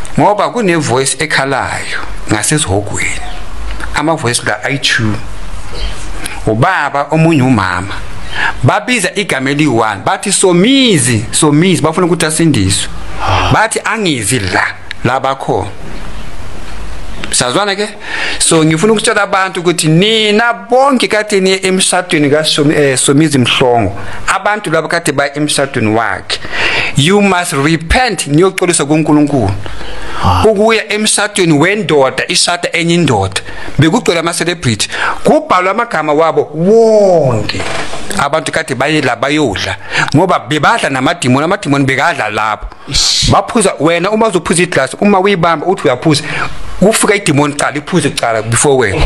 ngoba kune voice ekhalayo ngasezihogweni ama voice la ayi2 ubaba omunye umama babiza igama eli1 bathi Somizi bafuna ukuthi asindiswe bathi angizi la bakho sazwana ke so ngifuna ukutshela abantu ukuthi nina bonke kade niye emshadweni ka Somizi Mhlongo abantu laba kade ba emshadweni wakhe you must repent niyoxolisa kuNkulunkulu ukuya emshadweni wendoda ishada enye indoda bekugcwele ama celebrity kubhalwa amagama wabo wonke abantu kade bayela bayodla ngoba bebadla amadimoni bekadla lapho baphuza wena uma uzophuza iglass uma uyibamba uthi uyaphuza ufika idemon qala iphuze kuqala before wena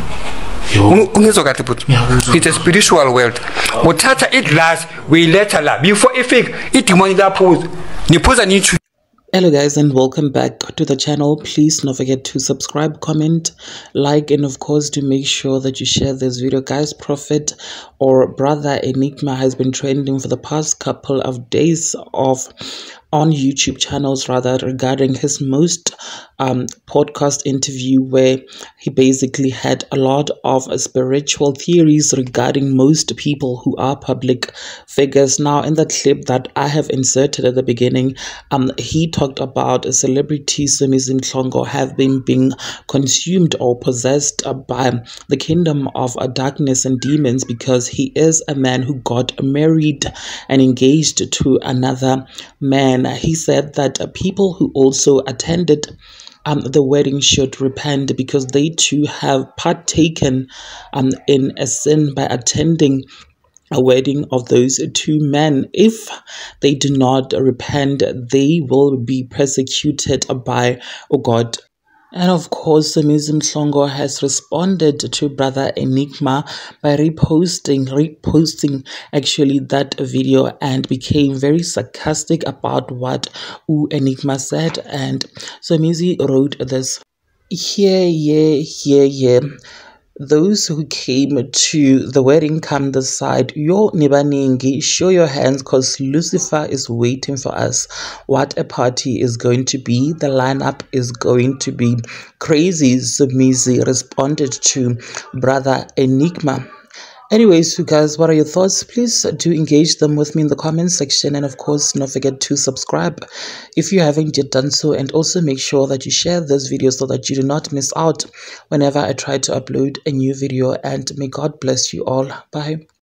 ungizwa kahle but it's a spiritual world uthatha iglass uyiletha la before ifika idemon laphuza niphuza nithi. Hello guys and welcome back to the channel. Please don't forget to subscribe, comment, like, and of course to make sure that you share this video. Guys, Prophet or Brother Enigma has been trending for the past couple of days on YouTube channels regarding his most podcast interview where he basically had a lot of spiritual theories regarding most people who are public figures. Now in the clip that I have inserted at the beginning, he talked about celebrities Somizi Mhlongo have been being consumed or possessed by the kingdom of darkness and demons because he is a man who got married and engaged to another man. He said that people who also attended the wedding should repent because they too have partaken in a sin by attending a wedding of those two men. If they do not repent, they will be persecuted by God. And of course, Somizi Mhlongo has responded to Brother Enigma by reposting actually that video and became very sarcastic about what Enigma said. And Somizi wrote this: Here. Those who came to the wedding come this side. Yo nibaningi, show your hands because Lucifer is waiting for us. What a party is going to be. The lineup is going to be crazy. Somizi responded to Brother Enigma. Anyways, you guys, what are your thoughts? Please do engage them with me in the comment section, and of course don't forget to subscribe if you haven't yet done so, and also make sure that you share this video so that you do not miss out whenever I try to upload a new video. And may God bless you all. Bye.